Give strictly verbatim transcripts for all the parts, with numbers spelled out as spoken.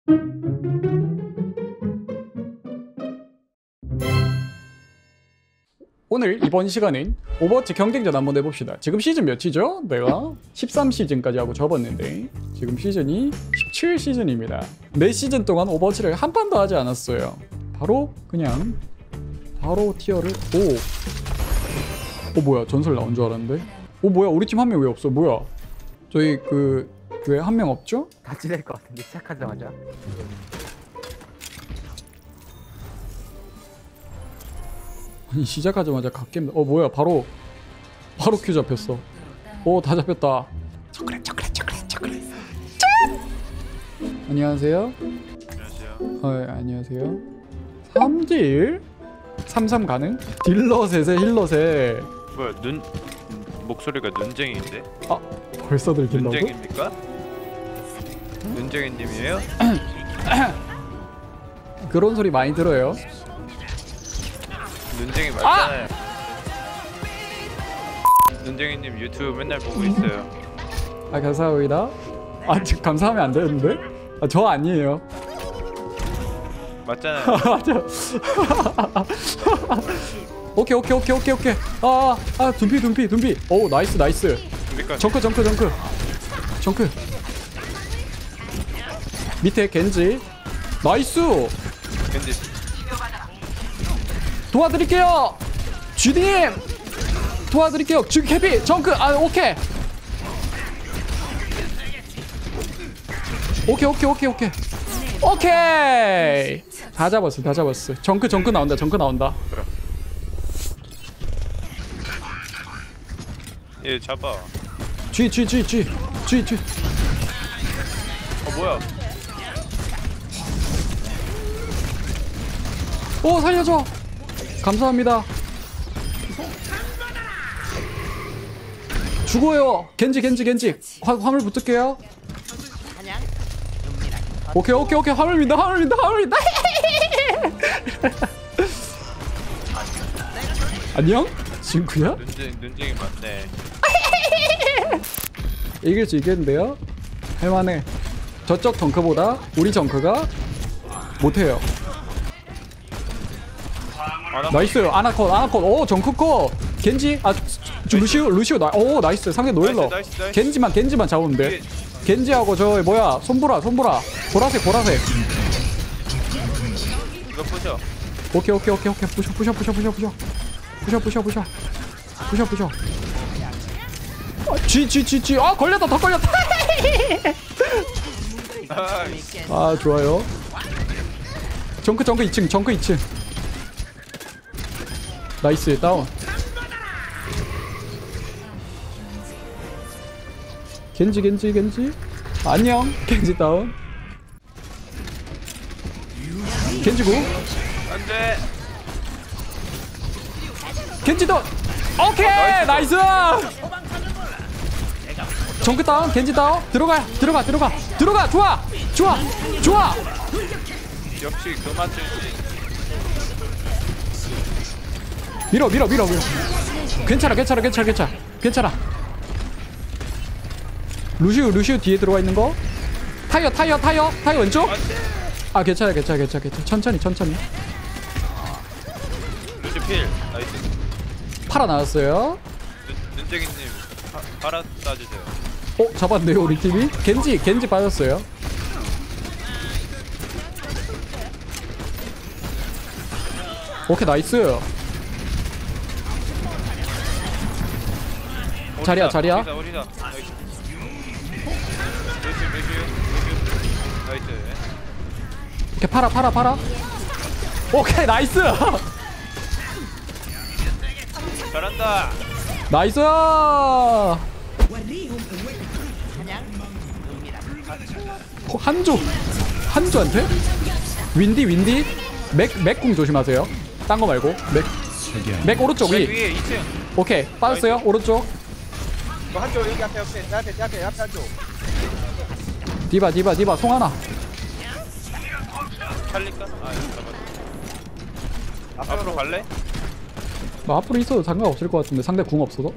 오늘 이번 시간엔 오버워치 경쟁전 한번 해봅시다. 지금 시즌 몇이죠? 내가 십삼 시즌까지 하고 접었는데 지금 시즌이 십칠 시즌입니다. 네 시즌 동안 오버워치를 한 판도 하지 않았어요. 바로 그냥 바로 티어를 오! 어 뭐야, 전설 나온 줄 알았는데? 어 뭐야, 우리 팀 한 명 왜 없어? 뭐야, 저희 그 왜 한 명 없죠? 같이 될 것 같은데 시작하자마자. 아니 시작하자마자 갓겜. 어 뭐야, 바로 바로 큐 잡혔어. 오 다 잡혔다. 초콜릿 초콜릿 초콜릿 초콜릿 짠! 안녕하세요. 안녕하세요. 어 안녕하세요. 삼 대 일? 삼 삼 가능? 딜러셋에 힐러셋. 뭐야, 눈 목소리가 눈쟁이인데? 아 벌써 들킨다고? 눈쟁입니까? 눈쟁이님이에요? 그런 소리 많이 들어요. 눈쟁이 맞잖아요. 눈쟁이님 유튜브 맨날 보고 있어요. 아 감사합니다. 아 지금 감사하면 안 되는데? 아 저 아니에요. 맞잖아요. 맞아. 오케이 오케이 오케이 오케이 오케이. 아아 아, 둔피 둔피 둔피. 오 나이스 나이스. 그러니까 정크 정크 정크 정크. 밑에 겐지. 나이스. 근데 도와드릴게요. 쥐님 도와드릴게요. 쥐 캐피 정크. 아 오케이 오케이 오케이 오케이 오케이 오케이 다 잡았어 다 잡았어. 정크 정크 나온다 정크 나온다. 얘 잡아. 쥐 쥐 쥐 쥐 쥐 쥐. 어 뭐야? 오 살려줘. 감사합니다. 죽어요. 겐지 겐지 겐지. 화, 화물 붙을게요. 오케이 오케이 오케이. 화물 민다 화물 민다 화물 민다. 안녕? 친구야? 눈쟁 눈쟁이 맞네. 이길 수 있겠는데요? 할만해. 저쪽 덩크보다 우리 정크가 못해요. 아나 나이스. 아나콘 아나콘. 오 정크코. 겐지. 아 저, 루시오 루시오. 나, 오 나이스. 상대 노일러. 나이스, 나이스, 나이스. 겐지만 겐지만 잡으면 돼. 뒤에. 겐지하고 저 뭐야 손보라 손보라. 보라색 보라색. 이거 부셔. 오케이 오케이 오케이 오케이. 부셔 부셔 부셔 부셔 부셔 부셔 부셔 부셔 부셔 부셔. 쥐쥐쥐쥐. 아 걸렸다 더 걸렸다. 나이스. 아 좋아요. 정크 정크 이 층 정크 이 층. 나이스 다운. 겐지 겐지 겐지. 안녕. 겐지 다운. 겐지고. 안돼. 겐지 다운. 오케이 나이스. 정크 다운. 겐지 다운. 들어가 들어가 들어가 들어가. 좋아 좋아 좋아. 역시 그만 들지. 밀어 밀어 밀어 밀어. 괜찮아 괜찮아 괜찮아 괜찮아 괜찮아. 루시우 루시우 뒤에 들어가 있는 거. 타이어 타이어 타이어 타이어 왼쪽. 아 괜찮아 괜찮아 괜찮아 괜찮아. 천천히 천천히. 루시 필. 나이스. 팔아 나왔어요. 눈 눈쟁이님 팔아 따주세요. 어 잡았네요 우리 팀이. 겐지 겐지 빠졌어요. 오케이 나이스. 자리야, 오리다, 자리야. 오리다, 오리다. 나이스. 루시 루시 루시. 나이스. 이렇게 팔아 팔아 팔아. 오케이 나이스. 잘한다. 나이스. 한조 한조한테 윈디 윈디. 맥 맥궁 조심하세요. 딴 거 말고 맥 맥 오른쪽 맨 위. 위에 이 층. 오케이 빠졌어요. 오른쪽. 너 한쪽 여기 앞에 옆에 내 앞에 내 앞에 앞에 한쪽. 디바 디바 디바 송하나. 살릴까? 아 잠깐만. 앞으로 갈래? 뭐 앞으로 있어도 상관없을 것 같은데 상대 궁 없어서.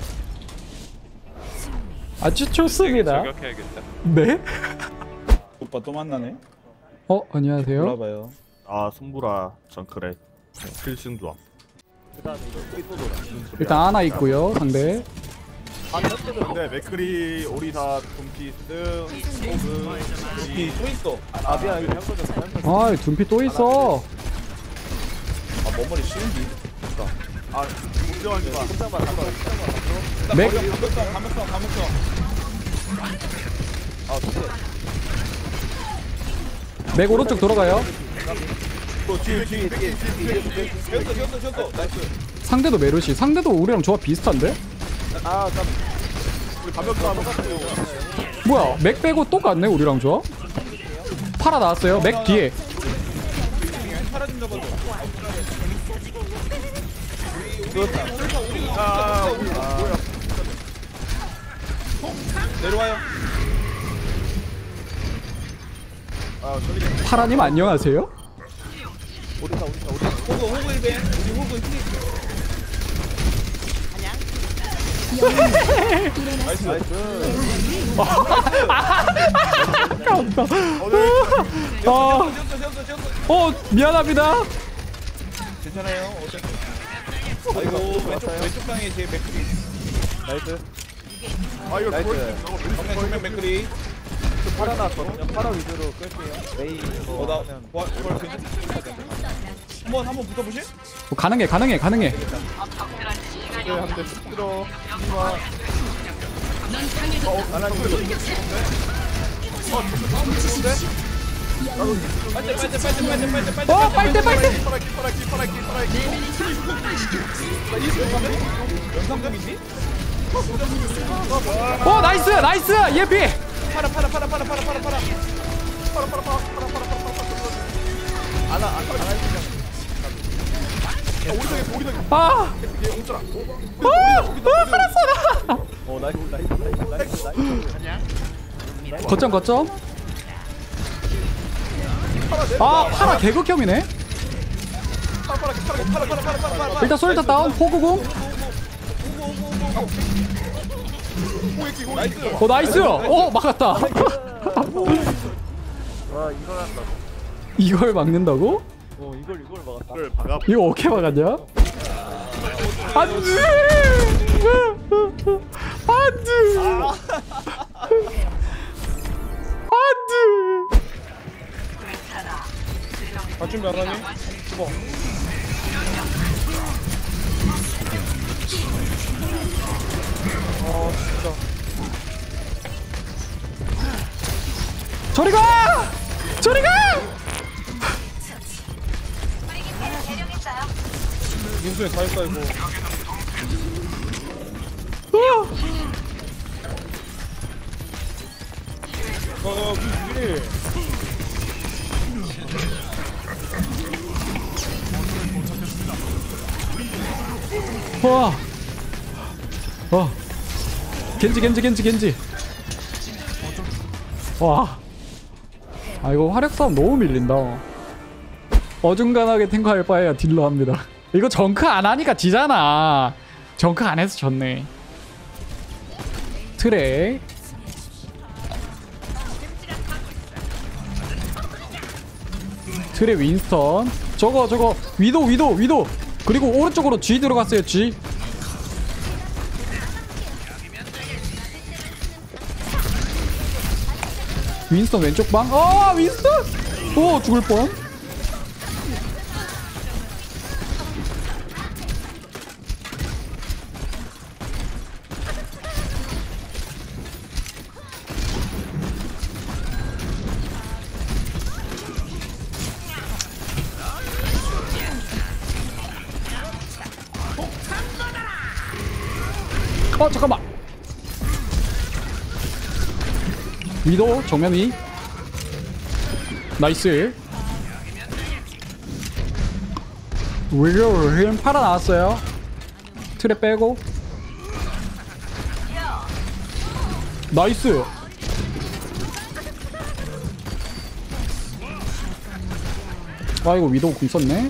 아주 좋습니다. 저격해야겠다. 네? 오빠 또 만나네. 어 안녕하세요. 몰라봐요. 아 손보라 정크랙 필승 조합. 그다음에 이거 우리 또 돌아. 일단 하나 있고요 상대. 아 쳤어도 네 맥크리 오리사 둠피스 호그 이 또 있어. 아 미안 이거 잘못 쳤어. 잘못 쳤어. 아 둠피 또 있어. 아 머머리 쉬운디. 아 공정하지 마. 꼼짝만 안 들어. 꼼짝만 안 들어. 맥 감독성 감독성 감독성. 아 좋대. 맥 오른쪽 돌아가요. 또 뒤에 뒤에 뒤에 뒤에 뒤에 뒤에. 쉬었어 쉬었어 쉬었어. 나이스. 상대도 메르시. 상대도 우리랑 조합 비슷한데? 아 나. 우리 가볍게 하면 뭐야 맥 빼고 똑같네 우리랑 조합? 파라 나왔어요. 맥 뒤에. 사라진 적은 아 우리 뭐야? 내려와요. 아 저기 파라님 안녕하세요. 오리사 오리사 오리사. 호그 호그 일벤. 우리 호그 힐. 나이스 나이스. 아, 쉬었어 쉬었어 쉬었어. 어 미안합니다. 괜찮아요. 어차피. 아이고 왼쪽 왼쪽 방에 제 맥크리. 나이스. 아 이거 나이스. 돌 정면 정면 맥크리. 파라 나왔거든요. 파라 위주로 끌게요. 메이 이거 어나 하면 와 이걸 괜찮. 한번 한번 붙어보실? 어, 가능해 가능해 가능해. 한대 들어. 하나 빨대 빨대 빨대 빨대 빨대 빨대. 어 빨대 빨대. 파라키 파라키 파라키 파라키. 영상감이지? 어 나이스 나이스 예피. 파라 파라 파라 파라 파라 파라 파라. 하나 하나 아. 어 살았어. 어 나이스 나이스 나이스 나이스 나이스. 거점 거점. 아 파라 개극혐이네. 일단 솔터 다운 포구공. 어 나이스. 어 막았다. 와 이걸 한다. 이걸 막는다고? 어 이걸 이걸 막았다. 그걸 박아. 이거 어떻게 막았냐? 안돼. 안돼. 안돼. 맞춤 변하니? 죽어. 아 진짜. 저리 가! 저리 가! 민수에 다 했다 이거. 어! 어 민수리. 와! 와! 겐지 겐지 겐지 겐지! 와! 아 이거 화력 싸움 너무 밀린다. 어중간하게 탱커할 바에야 딜러 합니다. 이거 정크 안 하니까 지잖아. 정크 안 해서 졌네. 트랙. 트랙 윈스턴. 저거 저거 위도 위도 위도. 그리고 오른쪽으로 G 들어갔어요. G. 윈스턴 왼쪽 방. 아 윈스턴. 오 죽을 뻔. 어 잠깐만. 위도 정면 위. 나이스. 위로 힘 팔아 나왔어요. 트랩 빼고. 나이스. 아 이거 위도 궁 썼네.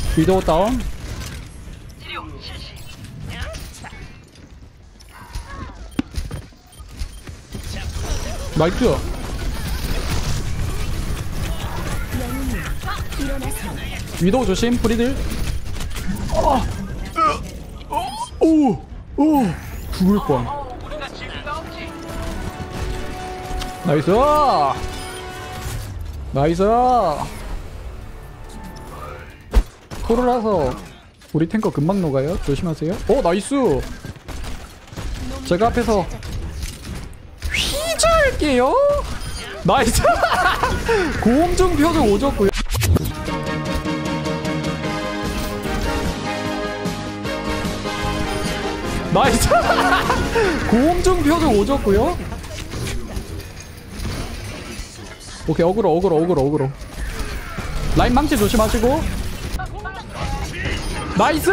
위도우 다운. 나이스. 위도우 조심. 프리들. 아. 오. 오. 죽을 뻔. 나이스. 나이스. 토르라서 우리 탱커 금방 녹아요. 조심하세요. 오 나이스. 제가 앞에서 휘저을게요. 나이스. 고음중 표정 오졌고요. 나이스. 고음중 표정 오졌고요. 오케이 어그로 어그로 어그로 어그로. 라인 망치 조심하시고. 나이스.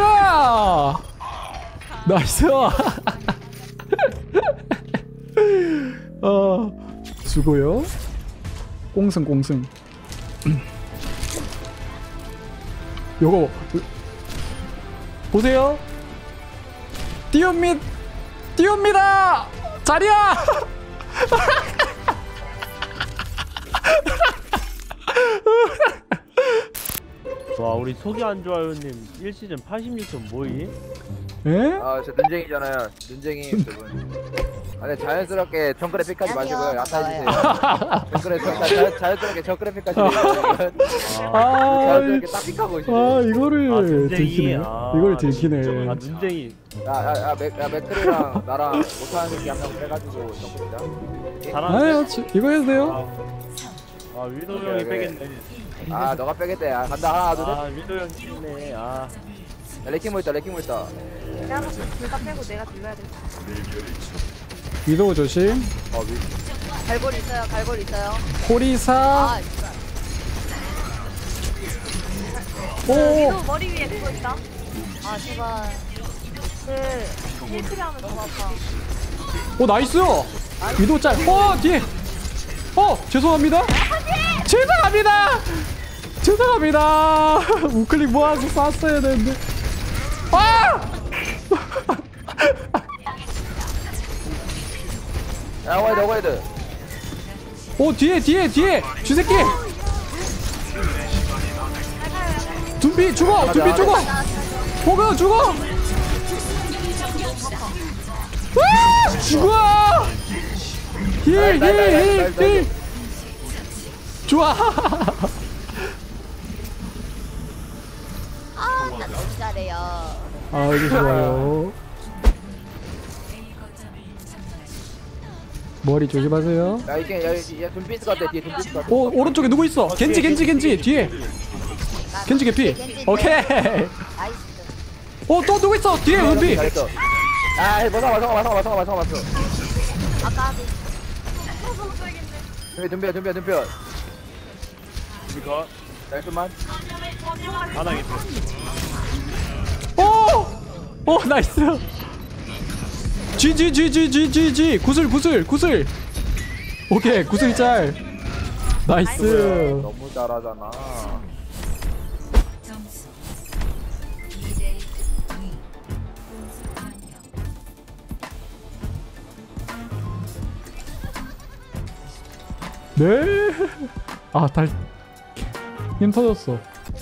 나이스. 어 수고요. 꽁승 꽁승. 요거 보세요. 띄웁니다. 띄웁니다. 자리야. 와 우리 속이 안 좋아요님 일 시즌 팔십육 점 뭐이? 에? 아, 저 눈쟁이잖아요. 눈쟁이 저분. 아, 네, 자연스럽게 정글에 픽하지 마시고요. 약해지세요. 정글에 정, 자, 자연스럽게 정글에 픽하지 마시고요. 아, 자연스럽게 딱 픽하고 있어요. 아 이거를 아, 눈쟁이. 들키네. 아, 이걸 들키네. 아 눈쟁이. 야, 야, 야, 맥, 야, 맥크리랑 나랑 못하는 새끼 한 명 빼가지고 정글이다. 잘하는데? 아유 지- 이거 해도 돼요. 아 위도 형이 빼겠네. 아, 너가 빼겠대. 야, 간다. 하나, 둘, 셋. 아 위도 형이 빼겠네. 아 야, 레킹볼 있다, 레킹볼 있다. 내가 둘다 빼고 내가 딜러야 돼. 위도우 조심. 어, 위. 갈고리 있어요. 갈고리 있어요. 호리사. 아, 진짜. 오. 위도 머리 위에 그거 있다. 아, 제발. 그 힐트리 하면 너무 아파. 오 나이스. 위도우 짤. 어 뒤에. 어 죄송합니다. 죄송합니다. 죄송합니다. 우클릭 모아서 쐈어야 되는데. 아! 야, 오해드, 오해드. 오 뒤에 뒤에 뒤에 쥐새끼. 둠비 죽어. 둠비 죽어. 호그 죽어. 아! 죽어. 힐힐힐힐 좋아. 아, 나 너무 잘해요. 아 이거 좋아요. 머리 조심하세요. 야, 이게, 야, 이- 야, 둠피스 같아. 뒤에 둠피스 같아. 오 오른쪽에 누구 있어? 겐지 겐지 겐지 뒤에. 겐지 개피. 오케이. 나이스. 오 또 누구 있어? 뒤에 은비. 잘했어. 아, 맞아, 맞아, 맞아, 맞아, 맞아, 맞아. 아까 둠피, 둠피야, 둠피야, 둠피야. 이거 나이스만. 안 하겠어. 오! 오 나이스. 지지지지지지지 구슬 구슬 구슬. 오케이 구슬 짤. 나이스. 너무 잘하잖아. 네. 아, 달. 힘 터졌어.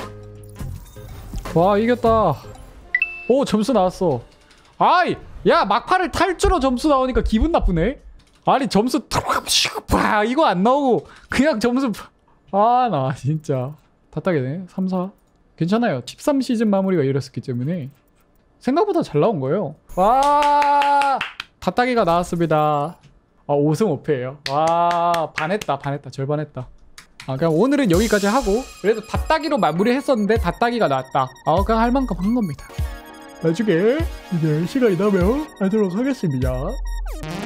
와, 이겼다. 오, 점수 나왔어. 아이, 야, 막판을 탈주로 점수 나오니까 기분 나쁘네. 아니, 점수 봐 이거 안 나오고 그냥 점수. 아, 나 진짜 답답하네. 삼, 사. 괜찮아요. 십삼 시즌 마무리가 이랬었기 때문에 생각보다 잘 나온 거예요. 와, 답답이가 나왔습니다. 아, 오 승 오 패예요. 와, 반했다 반했다 절반했다. 아, 그냥 오늘은 여기까지 하고 그래도 닷다기로 마무리했었는데 닷다기가 나왔다. 아, 그냥 할 만큼 한 겁니다. 나중에 이제 시간이 나면 하도록 하겠습니다.